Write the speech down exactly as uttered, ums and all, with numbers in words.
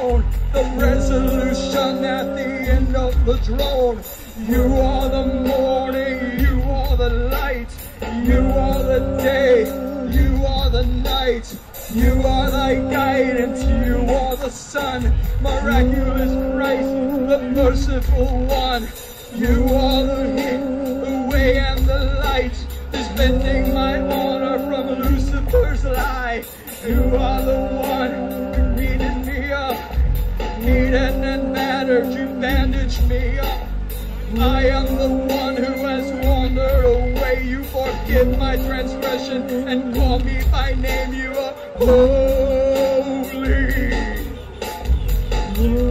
throne, the resolution at the end of the throne. You are the morning, you are the light, you are the day, you are the night, you are thy guidance, you are the sun, miraculous Christ, the merciful one. You are the hint, the way and the light, defending my honor from Lucifer's lie. You are the one who needed me up, needed and battered, you bandaged me up. I am the one who has wandered away. You forgive my transgression and call me by name. You are holy.